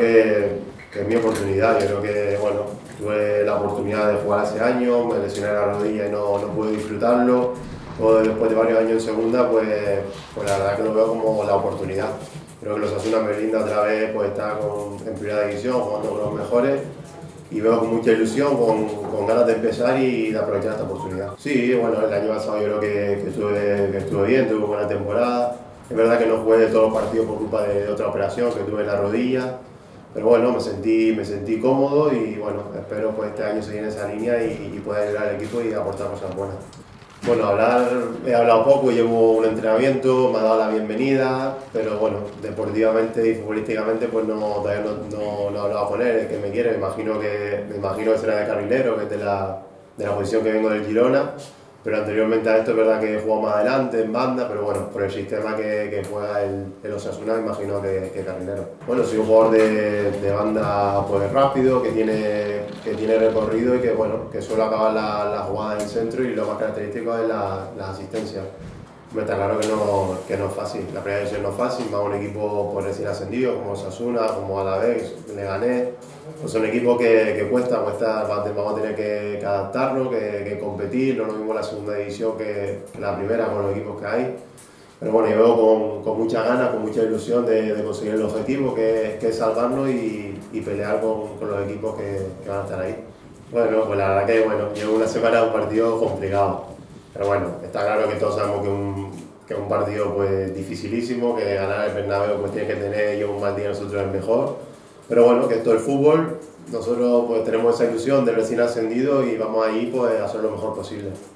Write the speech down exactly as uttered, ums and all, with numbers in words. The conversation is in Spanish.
que, que es mi oportunidad. Yo creo que, bueno, tuve la oportunidad de jugar hace años, me lesioné la rodilla y no, no pude disfrutarlo. O después de varios años en segunda, pues, pues la verdad que lo veo como la oportunidad. Creo que los Osasuna me brinda otra vez pues, estar con, en primera división, jugando con los mejores. Y veo con mucha ilusión, con, con ganas de empezar y de aprovechar esta oportunidad. Sí, bueno, el año pasado yo creo que, que, estuve, que estuve bien, tuve buena temporada. Es verdad que no jugué todos los partidos por culpa de, de otra operación que tuve en la rodilla, pero bueno, me sentí, me sentí cómodo y bueno, espero pues este año seguir en esa línea y, y pueda ayudar al equipo y aportar cosas buenas. Bueno, hablar, he hablado poco, llevo un entrenamiento, me ha dado la bienvenida, pero bueno, deportivamente y futbolísticamente pues no, todavía no, no, no he hablado con él, es que me quiere, me imagino que, me imagino que será de carrilero, que es de la, de la posición que vengo del Girona, pero anteriormente a esto es verdad que he jugado más adelante, en banda, pero bueno, por el sistema que, que juega el, el Osasuna me imagino que, que carrilero. Bueno, soy un jugador de, de banda pues rápido, que tiene, que tiene recorrido y que bueno, que suele acabar la, la jugada en el centro y lo más característico es la, la asistencia. Me está claro que no, que no es fácil, la primera división no es fácil, más un equipo pues, recién ascendido como Osasuna, como Alavés, Leganés, pues son equipos que, que cuesta, cuesta, vamos a tener que, que adaptarnos, que, que competir, no es lo mismo la segunda división que, que la primera con los equipos que hay. Pero bueno, yo veo con, con muchas ganas, con mucha ilusión de, de conseguir el objetivo, que, que es salvarnos y, y pelear con, con los equipos que, que van a estar ahí. Bueno, pues la verdad que bueno, llevo una semana de un partido complicado. Pero bueno, está claro que todos sabemos que un, que es un partido pues, dificilísimo, que ganar el Bernabéu pues, tiene que tener, yo un mal día nosotros es mejor. Pero bueno, que esto es fútbol, nosotros pues, tenemos esa ilusión de recién ascendido y vamos ahí pues, a hacer lo mejor posible.